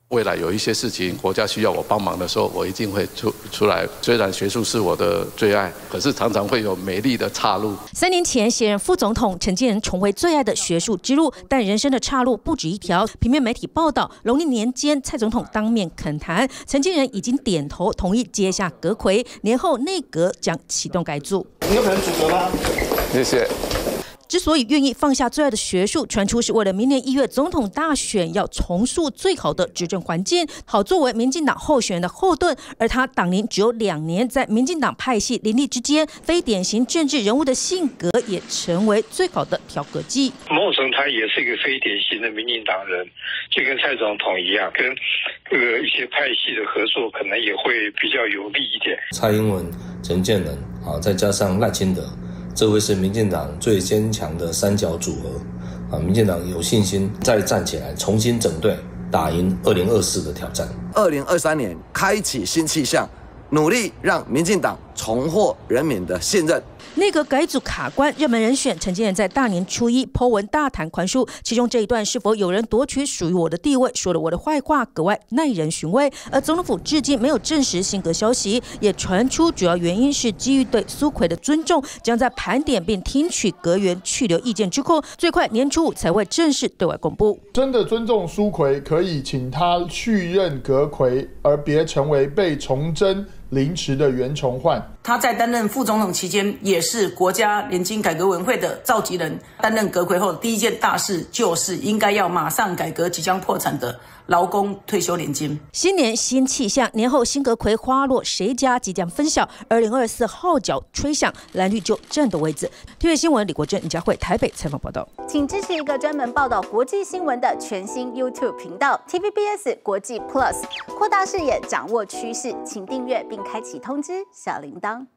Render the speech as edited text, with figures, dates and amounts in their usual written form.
未来有一些事情国家需要我帮忙的时候，我一定会出来。虽然学术是我的最爱，可是常常会有美丽的岔路。 3年前，现任副总统陈建仁重回最爱的学术之路，但人生的岔路不止一条。平面媒体报道，农历年间，蔡总统当面恳谈，陈建仁已经点头同意接下阁揆，年后内阁将启动改组。 你有可能组阁吗？ 谢谢。 之所以愿意放下最爱的学术，传出是为了明年1月总统大选要重塑最好的执政环境，好作为民进党候选人的后盾。而他党龄只有2年，在民进党派系林立之间，非典型政治人物的性格也成为最好的调和剂。 某种程度他也是一个非典型的民进党人，就跟蔡总统一样，跟一些派系的合作可能也会比较有利一点。 蔡英文、陈建仁再加上赖清德。这会是民进党最坚强的3角组合民进党有信心再站起来，重新整队，打赢2024的挑战。 2023年开启新气象，努力让民进党重获人民的信任。 内阁改组卡关，热门人选陈建仁在大年初1po文大谈宽恕，其中这一段是否有人夺取属于我的地位，说了我的坏话，格外耐人寻味。而总统府至今没有证实新阁消息，也传出主要原因是基于对苏揆的尊重，将在盘点并听取阁员去留意见之后，最快年初5才会正式对外公布。 真的尊重苏揆，可以请他续任阁揆，而别成为被崇祯凌迟的袁崇焕。 他在担任副总统期间，也是国家年金改革委员会的召集人。担任阁揆后，第一件大事就是应该要马上改革即将破产的劳工退休年金。 新年新气象，年后新阁揆花落谁家即将分晓。2024号角吹响，蓝绿就战斗位置。TVBS新闻李国珍、尹佳慧台北采访报道。 请支持一个专门报道国际新闻的全新 YouTube 频道 TVBS 国际 Plus， 扩大视野，掌握趋势，请订阅并开启通知小铃铛。